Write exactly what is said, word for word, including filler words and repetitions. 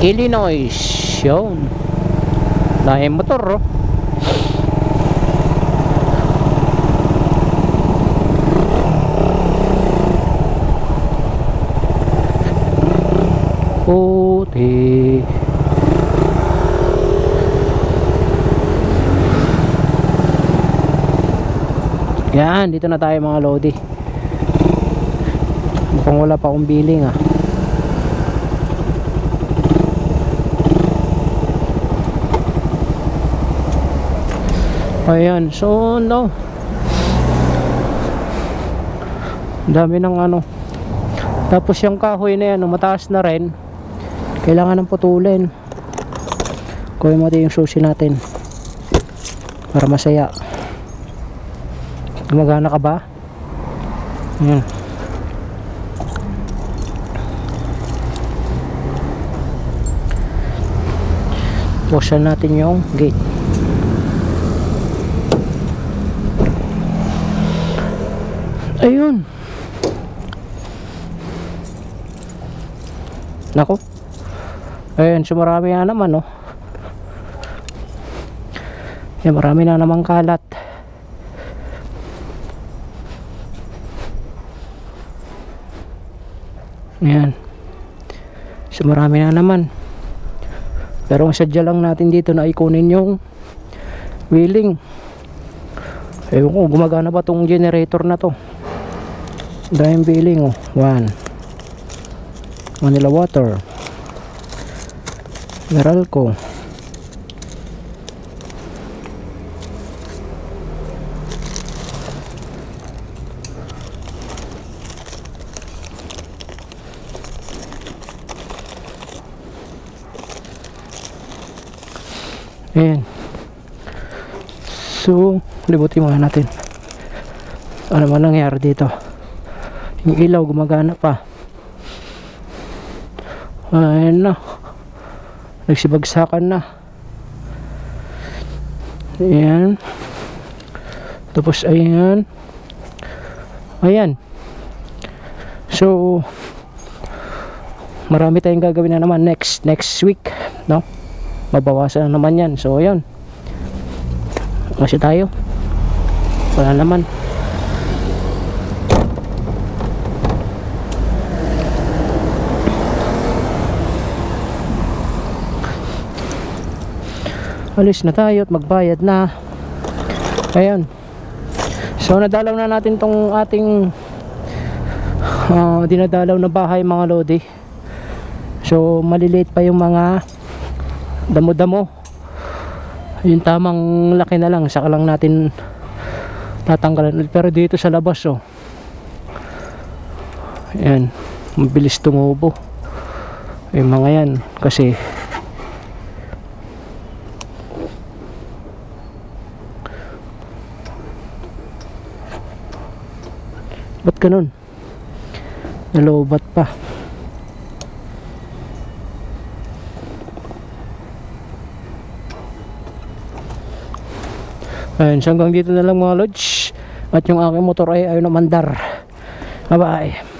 Illinois. Yun. Dahil motor oh. Puti. Yan, dito na tayo mga lodi. Mukhang wala pa akong billing ah. Ayan, so no. Dami ng ano. Tapos yung kahoy na yan, mataas na rin. Kailangan ng putulin. Kuha mo din yung susi natin para masaya. Gumagana ka ba? Ayan. Buksan natin yung gate. Ayun. Nako. Ayun, so marami na naman oh. Yan, marami na namang kalat. Ayan. So marami na naman. Pero ang sadya lang natin dito na ikunin yung wheeling. Ewan ko, gumagana ba tong generator na to? Dahil wheeling oh. One Manila Water, Meralco. Ayan. So, libutin muna natin ano man nangyari dito. Yung ilaw gumagana pa. Ayan na. Nagsibagsakan na. Ayan. Tapos ayan. Ayan. So, marami tayong gagawin na naman next next week, no? Mabawasan na naman yan. So ayun, kasi tayo wala naman. Alis na tayo at magbayad na. Ayun. So nadalaw na natin tong ating uh, dinadalaw na bahay mga lodi. So maliliit pa yung mga damo-damo. Yung tamang laki na lang, saka lang natin tatanggalan. Pero dito sa labas oh, ayan, mabilis tumubo yung mga yan. Kasi ba't ganun? Nalobat pa. Ayun, so hanggang dito na lang mga lods. At yung aking motor ay ayaw na mandar. Bye bye.